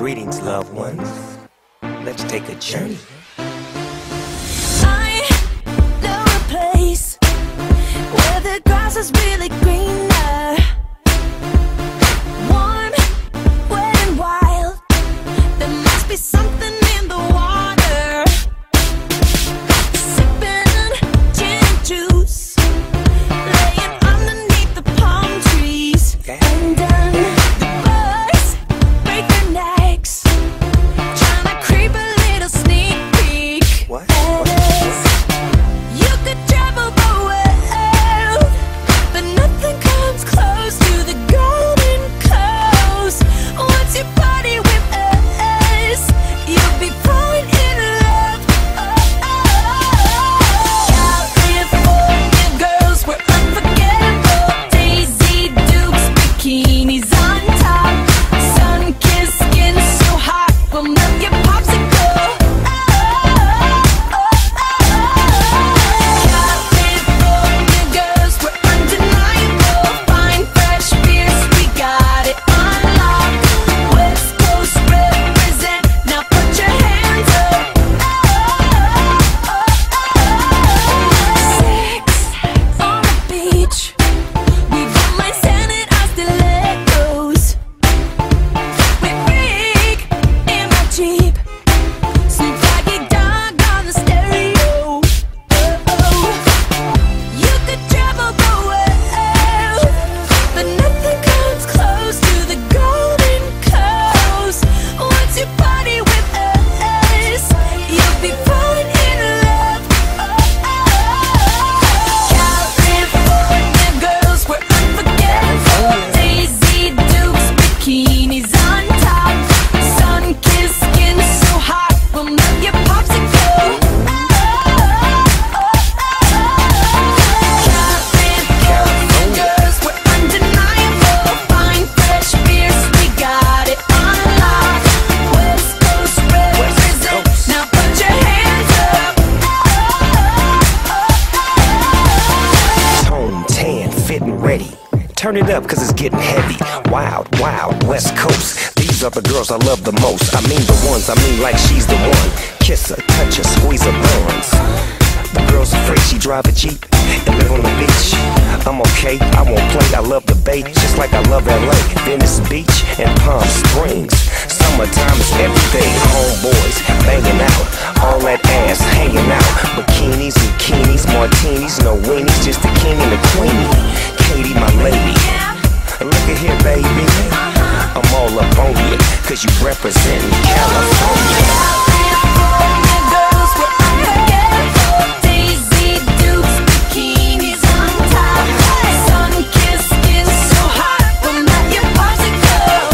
Greetings, loved ones. Let's take a journey. I know a place where the grass is really greener, warm, wet and wild. There must be something in the water. Sipping gin and juice, laying underneath the palm trees. And the birds break their necks, trying to creep a little sneak peek. What? You could travel the world, but nothing comes close to the golden coast. Once you party with us, you'll be falling in love. California girls were unforgettable. Daisy Dukes, bikinis on top, sun-kissed skin so hot we'll melt your popsicle. California girls were undeniable. Fine, fresh beers, we got it on lock. West Coast represent, now put your hands up. Sex on the beach, we got my sanded our stilettos. We freak in my Jeep, Snoop Doggy Dogg on the stereo. You could travel the world, but nothing comes close to the golden coast. Once you party with us, you'll be falling in love. California girls were unforgettable. Daisy Dukes, bikinis on top, sun-kissed skin so hot we'll melt your popsicle. California girls were undeniable. Fine, fresh beers, we got it on lock. West Coast represent, now put your hands up. Tone, tan, fit and ready. Turn it up, cause it's getting heavy. Wild, wild, West Coast. These are the girls I love the most. I mean the ones, I mean like she's the one. Kiss her, touch her, squeeze her buns. The girl's afraid she drive a Jeep and live on the beach. I'm okay, I won't play, I love the bay, just like I love LA, Venice Beach, and Palm Springs. Summertime is everything, homeboys banging out, all that ass hanging out. Bikinis, bikinis, martinis, no weenies, just the king and the queenie. Katie, my lady, look at here, baby, I'm all up on you, cause you represent California. California girls were unforgettable. Daisy Dukes, bikinis on top, sun-kissed skin so hot we'll melt your popsicle.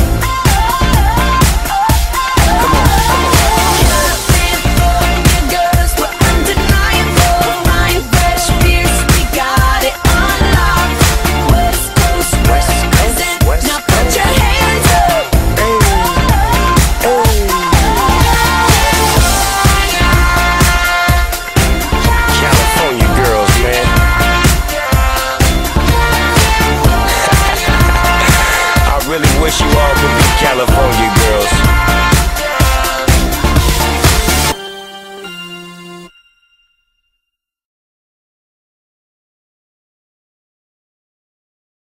California girls were undeniable. Fine, fresh beers, we got it on lock. West Coast represent, now put your hands up. California girls, man. I really wish you all could be California.